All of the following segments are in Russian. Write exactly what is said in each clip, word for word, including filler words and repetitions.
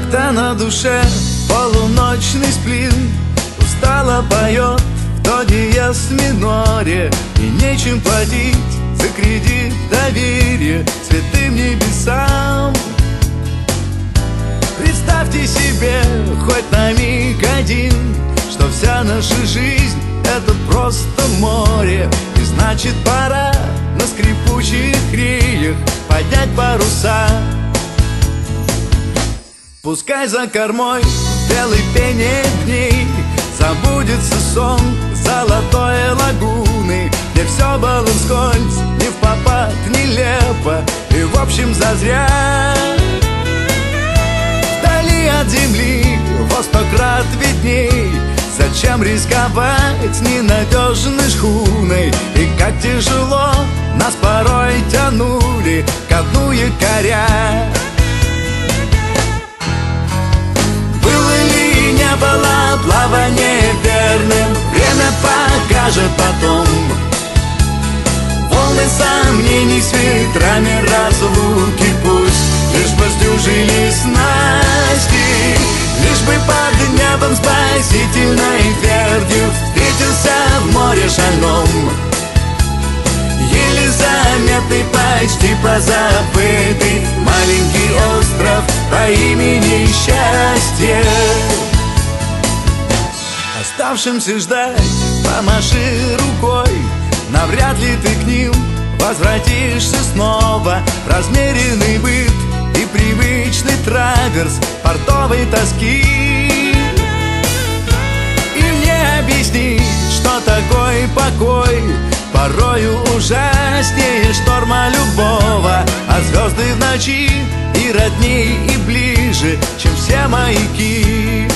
Как-то на душе полуночный сплин устало поет в до диез миноре. И нечем платить за кредит доверия святым небесам. Представьте себе хоть на миг один, что вся наша жизнь — это просто море. И значит, пора на скрипучих реях поднять паруса. Пускай за кормой белый пение дней забудется сон золотой лагуны, где все было вскользь, не впопад, нелепо и в общем зазря. Вдали от земли во сто крат видней, зачем рисковать ненадежной шхуной? И как тяжело нас порой тянули ко дну якоря. Было ли, не было плавание верным, время покажет потом. Волны сомнений с ветрами разлуки пусть лишь бы сдюжили снасти, лишь бы под небом спасительной твердью встретился в море шальном еле заметный, почти позабытый маленький остров по имени Счастье. Оставшимся ждать помаши рукой, навряд ли ты к ним возвратишься снова. Размеренный быт и привычный траверс портовой тоски. Им не объяснить, что такой покой порою ужаснее шторма любого. А звезды в ночи и родней, и ближе, чем все маяки.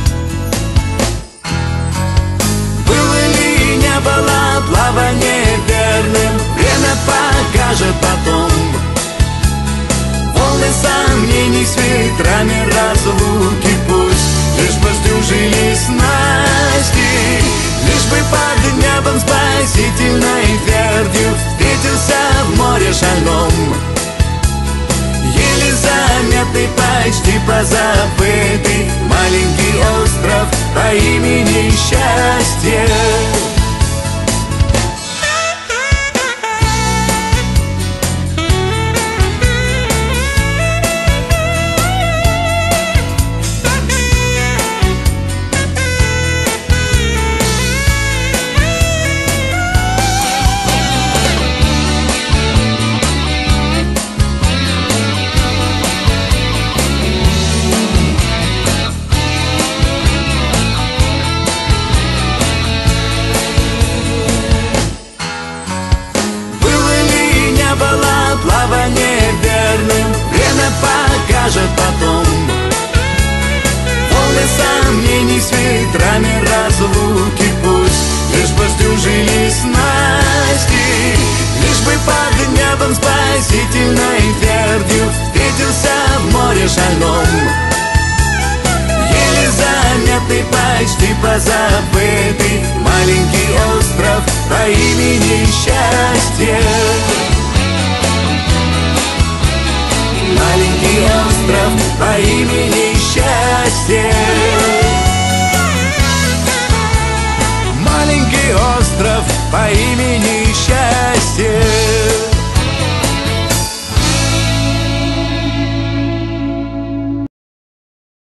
Было ли, не было плавание верным, время покажет потом. Волны сомнений с ветрами разлуки пусть лишь бы сдюжили снасти, лишь бы под небом спасительной твердью встретился в море шальном еле заметный, почти позабытый маленький остров по имени Счастье. Плавание верным, время покажет потом. Волны сомнений с ветрами разлуки пусть лишь бы сдюжили снасти, лишь бы под небом спасительной твердью встретился в море шальном еле заметный, почти позабытый маленький остров по имени Счастье. Маленький остров по имени Счастье. Маленький остров по имени